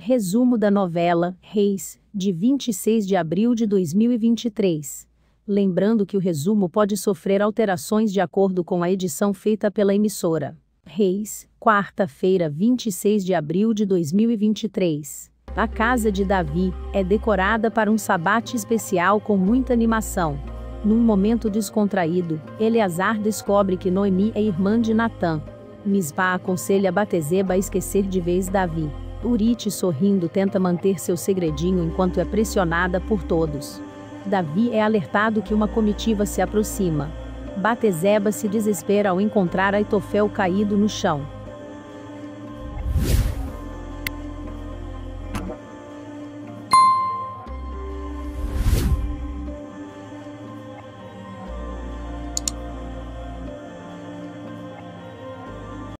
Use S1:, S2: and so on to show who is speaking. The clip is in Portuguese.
S1: Resumo da novela Reis, de 26 de abril de 2023. Lembrando que o resumo pode sofrer alterações de acordo com a edição feita pela emissora. Reis, quarta-feira, 26 de abril de 2023. A casa de Davi é decorada para um sabate especial com muita animação. Num momento descontraído, Eleazar descobre que Noemi é irmã de Natã. Mispa aconselha Batseba a esquecer de vez Davi. Urite, sorrindo, tenta manter seu segredinho enquanto é pressionada por todos. Davi é alertado que uma comitiva se aproxima. Batseba se desespera ao encontrar Aitofel caído no chão.